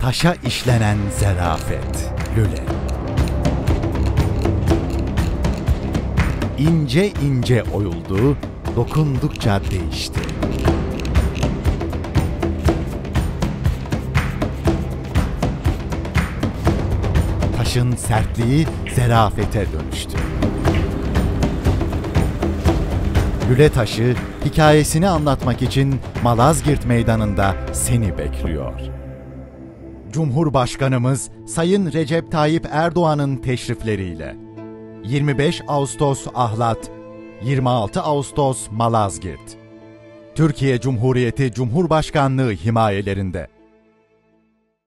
taşa işlenen zarafet, lüle. İnce ince oyuldu, dokundukça değişti. Taşın sertliği zarafete dönüştü. Lüle taşı, hikayesini anlatmak için Malazgirt Meydanı'nda seni bekliyor. Cumhurbaşkanımız Sayın Recep Tayyip Erdoğan'ın teşrifleriyle 25 Ağustos Ahlat, 26 Ağustos Malazgirt. Türkiye Cumhuriyeti Cumhurbaşkanlığı himayelerinde.